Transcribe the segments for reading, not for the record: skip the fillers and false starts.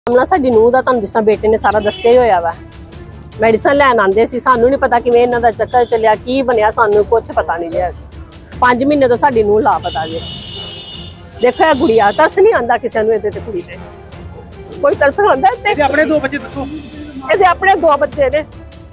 मामला साडी नूह दा तुहानूं जिस तरह बेटे ने सारा दस्सिया ही होया वा। मेडिसिन लैन आंदे सी, सानू नहीं पता किवें इन्हां दा चक्कर चलिया, की बनया सानू कुछ पता नहीं जे। 5 महीने तो साडी नूह लापता जे। देखो ये गुड़िया तरस नहीं आंदा किसी नूं, इहदे ते कुड़ी ते कोई तरस आंदा ते अपने 2 बच्चे दसो, इहदे अपने 2 बच्चे ने।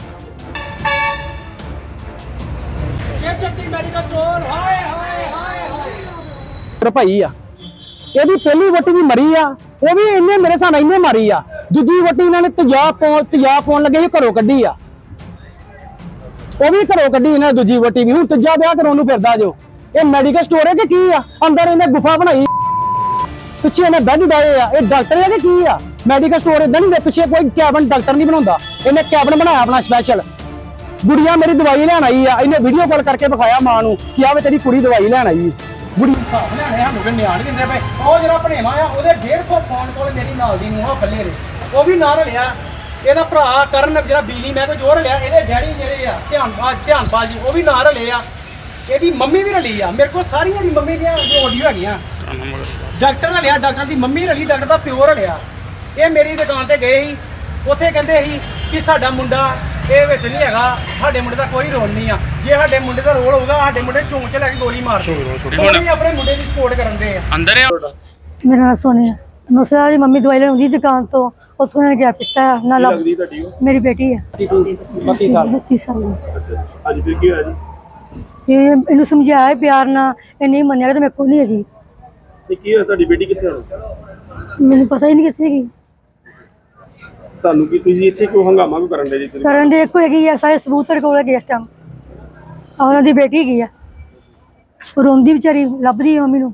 शक्ति मेडिकल स्टोर हाय हाय हाय हाय भाई आ ਇਹਦੀ ਪਹਿਲੀ ਵਟੀ ਵੀ ਮਰੀ ਆ, ਉਹ ਵੀ ਇਹਨੇ ਮੇਰੇ ਸਾਹਮਣੇ ਇਹਨੇ ਮਾਰੀ ਆ। ਦੂਜੀ ਵਟੀ ਇਹਨਾਂ ਨੇ ਤੇਜ਼ਾਬ ਪਾਉਣ ਲੱਗੇ ਹੀ ਘਰੋਂ ਕੱਢੀ ਆ, ਉਹ ਵੀ ਘਰੋਂ ਕੱਢੀ ਇਹਨਾਂ ਦੂਜੀ ਵਟੀ ਵੀ। ਹੁਣ ਤੀਜਾ ਵਿਆਹ ਕਰਾਉਣ ਨੂੰ ਫਿਰਦਾ ਜੋ। ਇਹ ਮੈਡੀਕਲ ਸਟੋਰ ਹੈ ਕਿ ਕੀ ਆ? ਅੰਦਰ ਇਹਨੇ ਗੁਫਾ ਬਣਾਈ, ਪਿੱਛੇ ਇਹਨੇ ਬੈੱਡ ਡਾਏ ਆ। ਇਹ ਡਾਕਟਰ ਹੈ ਕਿ ਕੀ ਆ? ਮੈਡੀਕਲ ਸਟੋਰ ਇਦਾਂ ਨਹੀਂ ਦੇ, ਪਿੱਛੇ ਕੋਈ ਕੈਬਨ ਡਾਕਟਰ ਨਹੀਂ ਬਣਾਉਂਦਾ, ਇਹਨੇ ਕੈਬਨ ਬਣਾਇਆ ਆਪਣਾ ਸਪੈਸ਼ਲ। ਗੁੜੀਆ ਮੇਰੀ ਦਵਾਈ ਲੈਣ ਆਈ ਆ, ਇਹਨੇ ਵੀਡੀਓ ਕਾਲ ਕਰਕੇ ਵਿਖਾਇਆ ਮਾਂ ਨੂੰ ਕਿ ਆਵੇ ਤੇਰੀ ਕੁੜੀ ਦਵਾਈ ਲੈਣ ਆਈ। ਗੁੜੀ ਹਿਸਾਬ ਲੈਣੇ ਸਾਨੂੰ ਕਿ ਨਿਆਣ ਦਿੰਦੇ ਪਏ। ਉਹ ਜਿਹੜਾ ਭਣੇਵਾ ਆ ਉਹਦੇ 150 ਫੋਨ ਕੋਲ ਮੇਰੀ ਨਾਲ ਦੀ ਨੂੰ ਬੱਲੇ ਦੇ, ਉਹ ਵੀ ਨਾਲ ਲਿਆ। ਇਹਦਾ ਭਰਾ ਕਰਨ ਜਿਹੜਾ ਬਿਜਲੀ ਮਹਿਕਮੇ ਜੋਰ ਲਿਆ, ਇਹਦੇ ਡੈਡੀ ਜਿਹੜੇ ਆ ਧਿਆਨਪਾਲ ਜੀ, ਉਹ ਵੀ ਨਾਲ ਰਲੇ ਆ। ਇਹਦੀ ਮੰਮੀ ਵੀ ਰਲੀ ਆ। ਮੇਰੇ ਕੋਲ ਸਾਰੀਆਂ ਦੀ ਮੰਮੀ ਦੀਆਂ ਆਡੀਓ ਹੈਗੀਆਂ। ਡਾਕਟਰ ਰਲਿਆ, ਡਾਕਟਰ ਦੀ ਮੰਮੀ ਰਲੀ, ਡਾਕਟਰ ਦਾ ਪਿਓ ਰਲਿਆ। ਇਹ ਮੇਰੀ ਦੁਕਾਨ ਤੇ ਗਏ ਸੀ, ਉੱਥੇ ਕਹਿੰਦੇ ਸੀ ਕਿ ਸਾਡਾ ਮੁੰਡਾ ਇਹ ਵਿੱਚ ਨਹੀਂ ਹੈਗਾ, ਸਾਡੇ ਮੁੰਡੇ ਦਾ ਕੋਈ ਰੋਲ ਨਹੀਂ ਆ। ਜੇ ਸਾਡੇ ਮੁੰਡੇ ਦਾ ਰੋਲ ਹੋਊਗਾ, ਸਾਡੇ ਮੁੰਡੇ ਚੌਂਕ 'ਚ ਲੈ ਕੇ ਗੋਲੀ ਮਾਰ ਦੋ। ਉਹ ਆਪਣੇ ਮੁੰਡੇ ਦੀ ਸਪੋਰਟ ਕਰਨ ਦੇ ਆ। ਅੰਦਰ ਆ मेरा नाम सोनिया। मसला जी मम्मी दवाई लेने आती दुकान तो उतों ने क्या पीता है ना लब मेरी बेटी है 32 साल 32 साल की। अच्छा आज फिर क्या है जी? ये इन्हें समझाया प्यार ना, ये नहीं मनिया तो मेरे को नहीं हैगी। ये की है ਤੁਹਾਡੀ ਬੇਟੀ ਕਿੱਥੇ ਹੈ? मैंने पता ही नहीं कितने की ਤੁਹਾਨੂੰ ਕੀ ਤੁਸੀਂ ਇੱਥੇ ਕਿਉਂ ਹੰਗਾਮਾ ਕਿਉਂ ਕਰਨ ਦੇ ਜੀ? करन दे कोई हैगी है, सारे सबूत तेरे कोल है इस टाइम। ਉਹਨਾਂ ਦੀ ਬੇਟੀ ਹੈਗੀ ਆ, ਰੋਂਦੀ ਵਿਚਾਰੀ ਲੱਭਦੀ ਹੈ ਮੰਮੀ ਨੂੰ।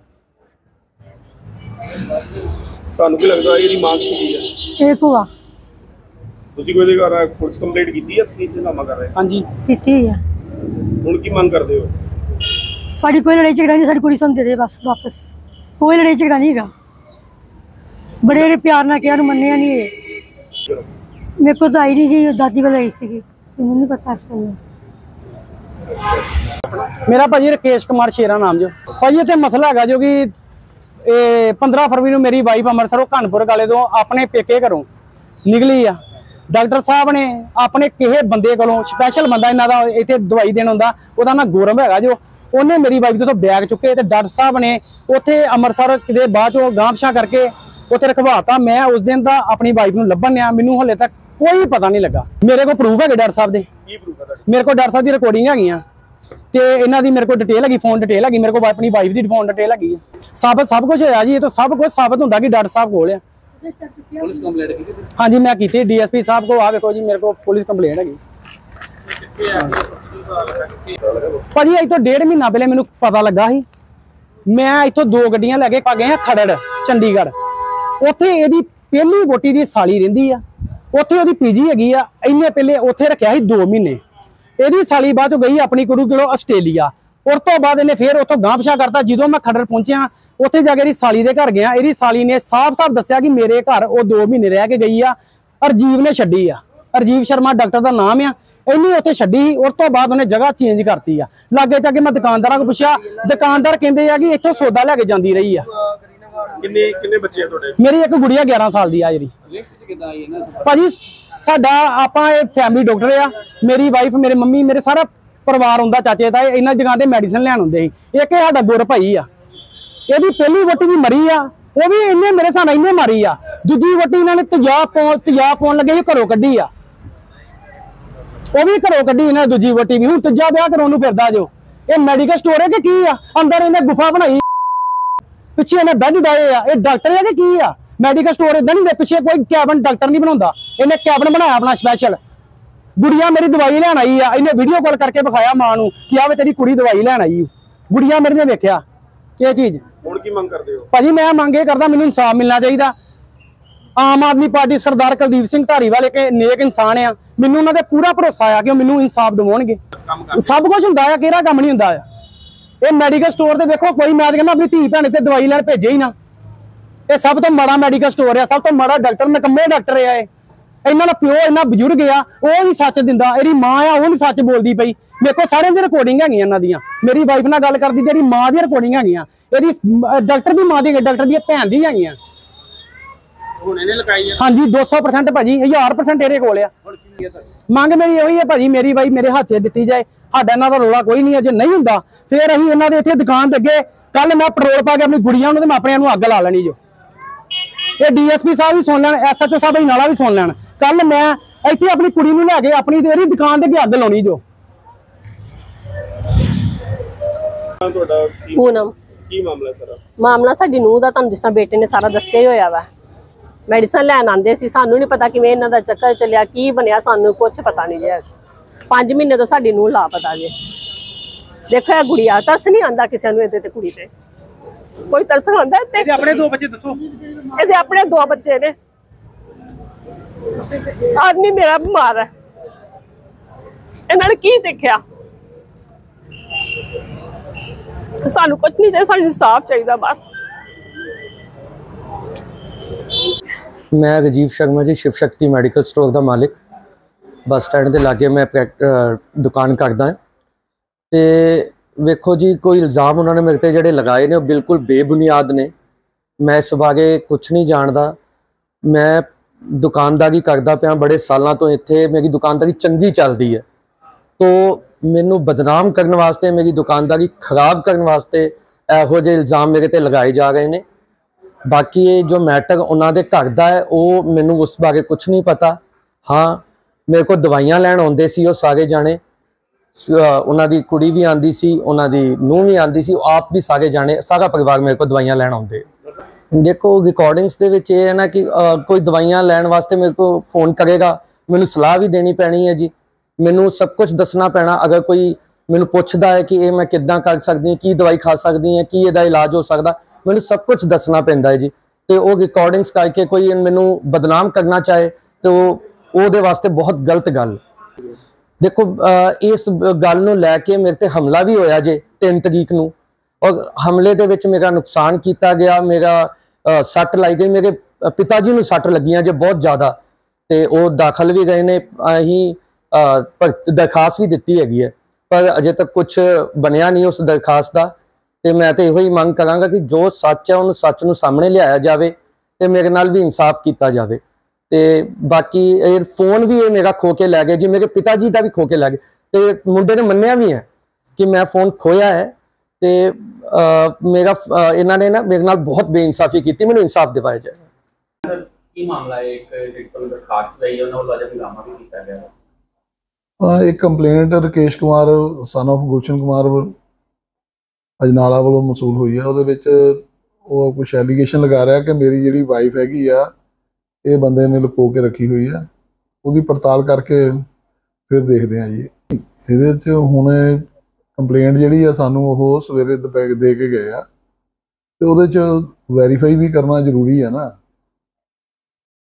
ਤੁਹਾਨੂੰ ਕੀ ਲੱਗਦਾ ਇਹਦੀ ਮਾਂ ਕੀ ਹੈ? ਇਹ ਭੂਆ ਤੁਸੀਂ ਕੋਈ ਇਹਦੇ ਪੁਲਿਸ ਕੰਪਲੇਂਟ ਕੀਤੀ ਹੈ? ਤੁਸੀਂ ਹੰਗਾਮਾ ਕਰ ਰਹੇ ਹਾਂਜੀ ਕੀਤੀ ਹੋਈ ਆ। ਹੁਣ ਕੀ ਮੰਗ ਕਰਦੇ ਹੋ? ਸਾਡੀ ਕੋਈ ਲੜਾਈ ਝਗੜਾ ਨਹੀਂ, ਸਾਡੀ ਕੁੜੀ ਸਾਨੂੰ ਦੇ ਦੇ ਬਸ ਵਾਪਸ। ਕੋਈ ਲੜਾਈ ਝਗੜਾ ਨਹੀਂ ਹੈਗਾ। ਬੜੇ ਪਿਆਰ ਨਾਲ ਕਿਹਾ ਨੂੰ ਮੰਨਿਆ ਨਹੀਂ। ਇਹ ਮੇਰੇ ਕੋਲ ਤਾਂ ਆਈ ਨਹੀਂ ਗਈ, ਦਾਦੀ ਕੋਲ ਆਈ ਸੀਗੀ, ਮੈਨੂੰ ਨਹੀਂ ਪਤਾ ਇਸ ਗੱਲ। ਮੇਰਾ ਭਾਜੀ ਰਕੇਸ਼ ਕੁਮਾਰ ਸ਼ੇਰਾ ਨਾਮ ਜੋ। ਭਾਜੀ ਇੱਥੇ ਮਸਲਾ ਹੈਗਾ ਜੋ ਕਿ 15 ਫਰਵਰੀ ਨੂੰ ਮੇਰੀ ਵਾਈਫ ਅੰਮ੍ਰਿਤਸਰੋਂ ਕਾਨਪੁਰ ਕਾਲੇ ਤੋਂ ਆਪਣੇ ਪੇਕੇ ਘਰੋਂ ਨਿਕਲੀ ਆ। ਡਾਕਟਰ ਸਾਹਿਬ ਨੇ ਆਪਣੇ ਕਿਸੇ ਬੰਦੇ ਕੋਲੋਂ, ਸਪੈਸ਼ਲ ਬੰਦਾ ਇਹਨਾਂ ਦਾ ਇੱਥੇ ਦਵਾਈ ਦੇਣ ਹੁੰਦਾ, ਉਹਦਾ ਨਾਂ ਗੌਰਵ ਹੈਗਾ ਜੋ। ਉਹਨੇ ਮੇਰੀ ਵਾਈਫ ਤੋਂ ਬੈਗ ਚੁੱਕੇ ਤੇ ਡਾਕਟਰ ਸਾਹਿਬ ਨੇ ਉੱਥੇ ਅੰਮ੍ਰਿਤਸਰ ਕਿਤੇ ਬਾਅਦ ਚੋਂ ਗਾਂਵਸ਼ਾ ਕਰਕੇ ਉੱਥੇ ਰਖਵਾਤਾ। ਮੈਂ ਉਸ ਦਿਨ ਦਾ ਆਪਣੀ ਵਾਈਫ ਨੂੰ ਲੱਭਣ ਆ, ਮੈਨੂੰ ਹਲੇ ਤੱਕ ਕੋਈ ਪਤਾ ਨਹੀਂ ਲੱਗਾ। ਮੇਰੇ ਕੋਲ ਪ੍ਰੂਫ ਹੈਗੇ ਡਾਕਟਰ ਸਾਹਿਬ ਦੇ। ਕੀ ਪ੍ਰੂਫ ਹੈ? ਮੇਰੇ ਕੋਲ ਡਾਕਟਰ ਸਾਹਿਬ ਦੀ ਰਿਕਾਰਡਿੰਗ ਹੈਗੀਆਂ ਤੇ ਇਹਨਾਂ ਦੀ ਮੇਰੇ ਕੋਲ ਡਿਟੇਲ ਹੈਗੀ, ਫੋਨ ਡਿਟੇਲ ਹੈਗੀ, ਮੇਰੇ ਕੋਲ ਆਪਣੀ ਵਾਈਫ ਦੀ ਫੋਨ ਡਿਟੇਲ ਹੈਗੀ। ਸਭ ਕੁਝ ਹੋਇਆ ਜੀ। ਇਹ ਤਾਂ ਸਭ ਕੁਝ ਸਾਬਤ ਹੁੰਦਾ ਕਿ ਡਾਕਟਰ ਸਾਹਿਬ ਕੋਲ ਆ। ਪੁਲਿਸ ਕੰਪਲੇਂਟ ਕੀਤੀ? ਹਾਂਜੀ ਮੈਂ ਕੀਤੀ ਡੀਐਸਪੀ ਸਾਹਿਬ ਕੋ। ਆ ਵੇਖੋ ਜੀ ਮੇਰੇ ਕੋਲ ਪੁਲਿਸ ਕੰਪਲੇਂਟ ਹੈਗੀ। ਭਾਜੀ ਅੱਜ ਤੋਂ 1.5 ਮਹੀਨਾ ਪਹਿਲੇ ਮੈਨੂੰ ਪਤਾ ਲੱਗਾ ਸੀ। ਮੈਂ ਇੱਥੋਂ 2 ਗੱਡੀਆਂ ਲੈ ਕੇ ਆ ਗਏ ਹਾਂ ਖਰੜ ਚੰਡੀਗੜ੍ਹ। ਉੱਥੇ ਇਹਦੀ ਪਹਿਲੀ ਵੋਟੀ ਦੀ ਸਾਲੀ ਰਹਿੰਦੀ ਆ, ਉੱਥੇ ਉਹਦੀ ਪੀਜੀ ਹੈਗੀ ਆ। ਇੰਨੇ ਪਹਿਲੇ ਉੱਥੇ ਰੱਖਿਆ ਸੀ 2 ਮਹੀਨੇ। ਇਹਦੀ ਸਾਲੀ ਬਾਅਦ ਚੋਂ ਗਈ ਆਪਣੀ ਗੁਰੂ ਕਿਲੋ ਆਸਟ੍ਰੇਲੀਆ। ਉਸ ਤੋਂ ਬਾਅਦ ਇਹਨੇ ਫਿਰ ਉੱਥੋਂ ਗਾਂਹ ਪਿਛਾਂ ਕਰਤਾ। ਜਦੋਂ ਮੈਂ ਖਰੜ ਪਹੁੰਚਿਆ, ਉੱਥੇ ਜਾ ਕੇ ਇਹਦੀ ਸਾਲੀ ਦੇ ਘਰ ਗਿਆ। ਇਹਦੀ ਸਾਲੀ ਨੇ ਸਾਫ਼-ਸਾਫ਼ ਦੱਸਿਆ ਕਿ ਮੇਰੇ ਘਰ ਉਹ 2 ਮਹੀਨੇ ਰਹਿ ਕੇ ਗਈ ਆ। ਅਰਜੀਵ ਨੇ ਛੱਡੀ ਆ, ਅਰਜੀਵ ਸ਼ਰਮਾ ਡਾਕਟਰ ਦਾ ਨਾਮ ਆ। ਇਹਨੇ ਉੱਥੇ ਛੱਡੀ, ਉਸ ਤੋਂ ਬਾਅਦ ਉਹਨੇ ਜਗ੍ਹਾ ਚੇਂਜ ਕਰਤੀ ਆ। ਲਾਗੇ ਜਾ ਕੇ ਮੈਂ ਦੁਕਾਨਦਾਰਾਂ ਕੋਲ ਪੁੱਛਿਆ, ਦੁਕਾਨਦਾਰ ਕਹਿੰਦੇ ਆ ਕਿ ਇੱਥੋਂ ਸੌਦਾ ਲੈ ਕੇ ਜਾਂਦੀ ਰਹੀ ਆ। ਕਿੰਨੇ ਬੱਚੇ ਆ ਤੁਹਾਡੇ? ਮੇਰੀ ਇੱਕ ਗੁੜੀਆ 11 ਸਾਲ ਦੀ ਆ ਜਿਹੜੀ। ਭਾਜੀ ਸਾਡਾ ਆਪਾਂ ਇਹ ਫੈਮਿਲੀ ਡਾਕਟਰ ਆ। ਮੇਰੀ ਵਾਈਫ, ਮੇਰੇ ਮੰਮੀ, ਮੇਰੇ ਸਾਰਾ ਪਰਿਵਾਰ ਹੁੰਦਾ, ਚਾਚੇ ਦਾ। ਇਹਨਾਂ ਜਗ੍ਹਾ ਤੇ ਮੈਡੀਸਨ ਲੈਣ ਹੁੰਦੇ ਸੀ। ਇੱਕ ਇਹ ਸਾਡਾ ਗੁਰ ਭਾਈ ਆ, ਇਹਦੀ ਪਹਿਲੀ ਵਟੀ ਵੀ ਮਰੀ ਆ, ਉਹ ਵੀ ਇਹਨੇ ਮੇਰੇ ਸਾਹਮਣੇ ਇਹਨੇ ਮਾਰੀ ਆ। ਦੂਜੀ ਵਟੀ ਇਹਨਾਂ ਨੇ ਤੇਜ਼ਾਬ ਪਾਉਣ ਲੱਗੇ ਹੀ ਘਰੋਂ ਕੱਢੀ ਆ, ਉਹ ਵੀ ਘਰੋਂ ਕੱਢੀ ਇਹਨਾਂ ਦੂਜੀ ਵਟੀ ਵੀ। ਹੁਣ ਤੀਜਾ ਵਿਆਹ ਕਰਾਉਣ ਨੂੰ ਫਿਰਦਾ ਜੋ। ਇਹ ਮੈਡੀਕਲ ਸਟੋਰ ਹੈ ਕਿ ਕੀ ਆ? ਅੰਦਰ ਇਹਨੇ ਗੁਫਾ ਬਣਾਈ, ਪਿੱਛੇ ਇਹਨੇ ਬੈੱਡ ਡਾਏ ਆ। ਇਹ ਡਾਕਟਰ ਹੈ ਕਿ ਕੀ ਆ? ਮੈਡੀਕਲ ਸਟੋਰ ਇਦਾਂ ਨਹੀਂ ਦੇ, ਪਿੱਛੇ ਕੋਈ ਕੈਬਨ ਡਾਕਟਰ ਨਹੀਂ ਬਣਾਉਂਦਾ, ਇਹਨੇ ਕੈਬਨ ਬਣਾਇਆ ਆਪਣਾ ਸਪੈਸ਼ਲ। ਗੁੜੀਆ ਮੇਰੀ ਦਵਾਈ ਲੈਣ ਆਈ ਆ, ਇਹਨੇ ਵੀਡੀਓ ਕਾਲ ਕਰਕੇ ਵਿਖਾਇਆ ਮਾਂ ਨੂੰ ਕਿ ਆਵੇ ਤੇਰੀ ਕੁੜੀ ਦਵਾਈ ਲੈਣ ਆਈ। ਗੁੜੀਆ ਮੇਰੀ ਨੇ ਵੇਖਿਆ ਇਹ ਚੀਜ਼। ਹੁਣ ਕੀ ਮੰਗ ਕਰਦੇ ਹੋ? ਭਾਜੀ ਮੈਂ ਮੰਗ ਇਹ ਕਰਦਾ, ਮੈਨੂੰ ਇਨਸਾਫ ਮਿਲਣਾ ਚਾਹੀਦਾ। ਆਮ ਆਦਮੀ ਪਾਰਟੀ ਸਰਦਾਰ ਕੁਲਦੀਪ ਸਿੰਘ ਧਾਰੀਵਾਲ ਇੱਕ ਨੇਕ ਇਨਸਾਨ ਆ। ਮੈਨੂੰ ਉਹਨਾਂ ਤੇ ਪੂਰਾ ਭਰੋਸਾ ਆ ਕਿ ਉਹ ਮੈਨੂੰ ਇਨਸਾਫ ਦਿਵਾਉਣਗੇ। ਸਭ ਕੁਝ ਹੁੰਦਾ ਆ, ਕਿਹੜਾ ਕੰਮ ਨਹੀਂ ਹੁੰਦਾ ਆ। ਇਹ ਮੈਡੀਕਲ ਸਟੋਰ ਤੇ ਵੇਖੋ, ਕੋਈ ਮੈਂ ਕਹਿੰਦਾ ਆਪਣੀ ਧੀ ਭੈਣ ਤੇ ਦਵਾਈ ਲੈਣ ਭੇਜੇ ਹੀ ਨਾ। ਇਹ ਸਭ ਤੋਂ ਮਾੜਾ ਮੈਡੀਕਲ ਸਟੋਰ ਆ, ਸਭ ਤੋਂ ਮਾੜਾ ਡਾਕਟਰ, ਨਿਕੰਮੇ ਡਾਕਟਰ ਆ ਇਹ। ਇਹਨਾਂ ਦਾ ਪਿਓ ਇੰਨਾ ਬਜ਼ੁਰਗ ਆ, ਉਹ ਨਹੀਂ ਸੱਚ ਦਿੰਦਾ। ਇਹਦੀ ਮਾਂ ਆ, ਉਹ ਨਹੀਂ ਸੱਚ ਬੋਲਦੀ ਪਈ। ਮੇਰੇ ਕੋਲ ਸਾਰਿਆਂ ਦੀ ਰਿਕਾਰਡਿੰਗ ਹੈਗੀਆਂ ਇਹਨਾਂ ਦੀਆਂ। ਮੇਰੀ ਵਾਈਫ ਨਾਲ ਗੱਲ ਕਰਦੀ, ਜਿਹੜੀ ਮਾਂ ਦੀ ਰਿਕਾਰਡਿੰਗ ਹੈਗੀਆਂ, ਇਹਦੀ ਡਾਕਟਰ ਦੀ ਮਾਂ ਦੀ, ਡਾਕਟਰ ਦੀ ਭੈਣ ਦੀ ਹੈਗੀਆਂ। ਹੁਣ ਇਹਨੇ ਲਗਾਈ ਆ। ਹਾਂਜੀ 200% ਭਾਜੀ 1000% ਇਹਦੇ ਕੋਲ ਆ। ਹੁਣ ਕੀ ਹੈ ਮੰਗ ਮੇਰੀ ਇਹੀ ਹੈ ਭਾਜੀ, ਮੇਰੀ ਬਾਈ ਮੇਰੇ ਹੱਥੇ ਦਿੱਤੀ ਜਾਏ। ਸਾਡਾ ਇਹਨਾਂ ਦਾ ਰੋਲਾ ਕੋਈ ਨਹੀਂ ਹੈ, ਜੇ ਨਹੀਂ ਹੁੰਦਾ ਫਿਰ ਅਸੀਂ ਇਹਨਾਂ ਦੇ ਇੱਥੇ ਦੁਕਾਨ ਦੇ ਅੱਗੇ ਕੱਲ ਮੈਂ ਪੈਟਰੋਲ ਪਾ ਕੇ ਆਪਣੀ ਗੁੜੀਆਂ ਨੂੰ ਤੇ ਮੈਂ ਆਪਣਿਆਂ ਨੂੰ ਅੱਗ ਲਾ ਲੈਣੀ ਜੋ। ਇਹ ਡੀਐਸਪੀ ਸਾਹਿਬ ਵੀ ਸੁਣ ਲੈਣ, ਐਸਐਚਓ ਸਾਹਿਬ ਹੀ ਨਾਲਾ ਵੀ ਸੁਣ ਲੈਣ। ਕੱਲ ਮੈਂ ਇੱਥੇ ਆਪਣੀ ਕੁੜੀ ਨੂੰ ਲੈ ਕੇ ਆਪਣੀ ਤੇਰੀ ਦੁਕਾਨ ਦੇ ਅੱਗੇ ਅੱਗ ਲਾਉਣੀ ਜੋ। ਤੁਹਾਡਾ ਪੂਨਮ ਕੀ ਮਾਮਲਾ ਸਰ? ਮਾਮਲਾ ਸਾਡੀ ਨੂੰਹ ਦਾ ਤੁਹਾਨੂੰ ਜਿਸ ਬੇਟੇ ਨੇ ਸਾਰਾ ਦੱਸਿਆ ਹੀ ਹੋਇਆ ਵਾ। ਮੈਡੀਸਨ ਲੈਣ ਆਂਦੇ ਸੀ, ਸਾਨੂੰ ਨਹੀਂ ਪਤਾ ਕਿਵੇਂ ਇਹਨਾਂ ਦਾ ਚੱਕਰ ਚੱਲਿਆ, ਕੀ ਬਣਿਆ ਸਾਨੂੰ ਕੁਝ ਪਤਾ ਨਹੀਂ ਜੀ। 5 ਮਹੀਨੇ ਤੋਂ ਸਾਡੀ ਨੂੰਹ ਲਾਪਤਾ ਜੇ। ਦੇਖੋ ਇਹ ਗੁੜੀਆ, ਤਰਸ ਨਹੀਂ ਆਂਦਾ ਕਿਸੇ ਨੂੰ ਇਹਦੇ ਤੇ, ਕੁੜੀ ਤੇ ਕੋਈ ਤਰਸ ਆਂਦਾ ਤੇ। ਇਹਦੇ ਆਪਣੇ 2 ਬੱਚੇ ਦੱਸੋ। ਇਹਦੇ ਆਪਣੇ 2 ਬੱਚੇ ਨੇ। ਆਦਮੀ ਮੇਰਾ ਬਿਮਾਰ ਹੈ, ਇਹਨਾਂ ਨੇ ਕੀ ਦੇਖਿਆ? ਸਾਨੂੰ ਕੁਝ ਨਹੀਂ ਚਾਹੀਦਾ, ਸਾਨੂੰ ਇਨਸਾਫ ਚਾਹੀਦਾ ਬਸ। मैं राजीव शर्मा जी, शिव शक्ति मैडिकल स्टोर का मालिक, बस स्टैंड के लागे मैं दुकान करदा है। तो वेखो जी, कोई इल्ज़ाम उन्होंने मेरे ते जिहड़े लगाए ने बिल्कुल बेबुनियाद ने। मैं इस बारे कुछ नहीं जानता। मैं दुकानदारी करदा पिया बड़े सालों तो, इत्थे मेरी दुकानदारी चंगी चलती है, तो मैनू बदनाम करने वास्ते, मेरी दुकानदारी खराब करने वास्ते इहो जिहे इल्ज़ाम मेरे ते लगाए जा रहे हैं। बाकी ये जो मैटर उन्होंने घर का है वो मैनू उस बारे कुछ नहीं पता। हाँ, मेरे को दवाइयां लैन आते सी सारे जाने, उन्होंने कुड़ी भी आती सी, उन्होंने नूंह भी आती सी, आप भी सारे जाने, सारा परिवार मेरे को दवाइयां लैन आते। देखो रिकॉर्डिंग्स दे विच ये है ना कि कोई दवाइयां लैन वास्ते मेरे को फोन करेगा, मैनू सलाह भी देनी पैनी है जी, मैनू सब कुछ दसना पैना। अगर कोई मैनू पुछदा है कि ये मैं किद्दां कर सकदी, की दवाई खा सकदी है, की इहदा इलाज हो सकदा, मैनू सब कुछ दसना पैंदा है जी। तो वो रिकॉर्डिंग्स करके कोई मैनू बदनाम करना चाहे तो वो वास्ते बहुत गलत गल। देखो इस गल नूं लैके मेरे ते हमला भी होया जे 3 तरीक नूं, और हमले दे विच मेरा नुकसान किया गया, मेरा सट लाई गई, मेरे पिता जी नूं सट लगियां जे बहुत ज़्यादा, तो वो दाखल भी गए ने। अहीं दरखास्त भी दित्ती हैगी है, पर अजे तक कुछ बनया नहीं उस दरखास्त का। तो मैं तो यही मंग करांगा कि जो सच है उन्होंने सच नूं सामने लियाया जाए, तो मेरे नाल भी इंसाफ किया जाए। तो बाकी फोन भी ये मेरा खो के लै गए जी, मेरे पिता जी का भी खो के लै गए, तो मुंडे ने मन्निया भी है कि मैं फोन खोया है। तो मेरा इन्होंने ना मेरे नाल बहुत बेइंसाफी की, मैंने इंसाफ दिवाया जाए। सर की मामला है? एक दरखास्त दी है, उन्होंने वाला हंगामा भी किया गया। एक complaint Rakesh Kumar son of Gulshan Kumar Ajnala वालों मसूल हुई है। वो कुछ एलीगेशन लगा रहा है कि मेरी जी वाइफ हैगी आ, ये बंदे ने लुको के रखी हुई है। उसकी पड़ताल करके फिर देखते हैं जी। ये हुण कंप्लेंट जी सानू वो सवेरे दे के गए आ, तो वो वेरीफाई भी करना जरूरी है ना।